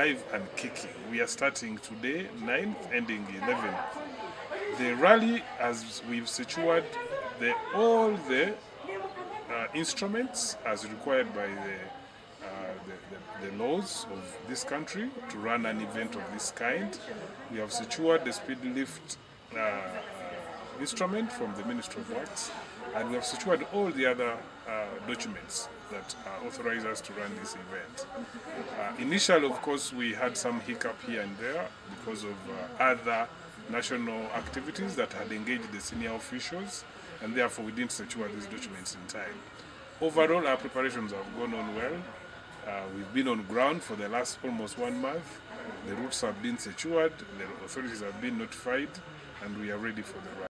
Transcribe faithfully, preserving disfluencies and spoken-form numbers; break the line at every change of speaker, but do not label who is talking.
alive and kicking. We are starting today, ninth, ending eleventh. The rally, as we've secured the, all the uh, instruments as required by the, uh, the, the, the laws of this country to run an event of this kind. We have secured the speed lift uh, instrument from the Ministry of Works, and we have secured all the other uh, documents that uh, authorize us to run this event. Uh, initially, of course, we had some hiccup here and there because of uh, other national activities that had engaged the senior officials, and therefore we didn't secure these documents in time. Overall, our preparations have gone on well. Uh, we've been on ground for the last almost one month. The routes have been secured, the authorities have been notified, and we are ready for the rally.